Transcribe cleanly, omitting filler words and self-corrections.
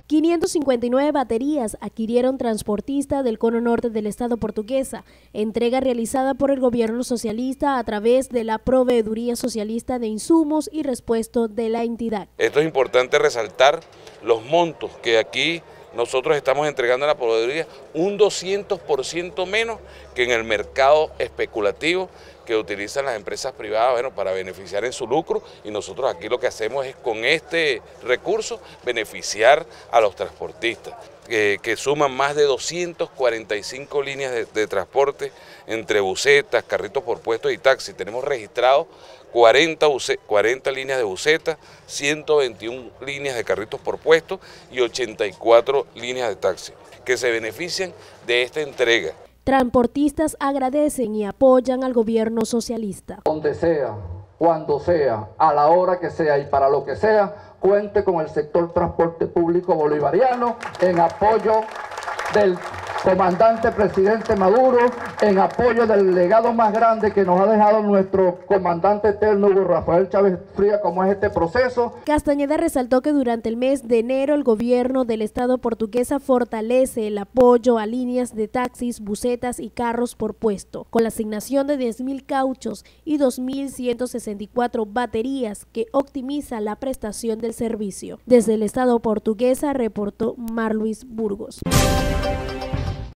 559 baterías adquirieron transportistas del cono norte del estado portuguesa, entrega realizada por el gobierno socialista a través de la Proveeduría Socialista de Insumos y Repuesto de la entidad. Esto es importante resaltar los montos que aquí nosotros estamos entregando a la proveeduría, un 200% menos que en el mercado especulativo que utilizan las empresas privadas, bueno, para beneficiar en su lucro, y nosotros aquí lo que hacemos es con este recurso beneficiar a los transportistas, que suman más de 245 líneas de transporte entre busetas, carritos por puestos y taxis. Tenemos registrados 40 líneas de busetas, 121 líneas de carritos por puesto y 84 líneas de taxi, que se benefician de esta entrega. Transportistas agradecen y apoyan al gobierno socialista. Donde sea, cuando sea, a la hora que sea y para lo que sea, cuente con el sector transporte público bolivariano en apoyo del comandante presidente Maduro, en apoyo del legado más grande que nos ha dejado nuestro comandante eterno Hugo Rafael Chávez Fría, como es este proceso. Castañeda resaltó que durante el mes de enero el gobierno del estado portuguesa fortalece el apoyo a líneas de taxis, busetas y carros por puesto, con la asignación de 10.000 cauchos y 2.164 baterías que optimiza la prestación del servicio. Desde el estado portuguesa reportó Mar Luis Burgos.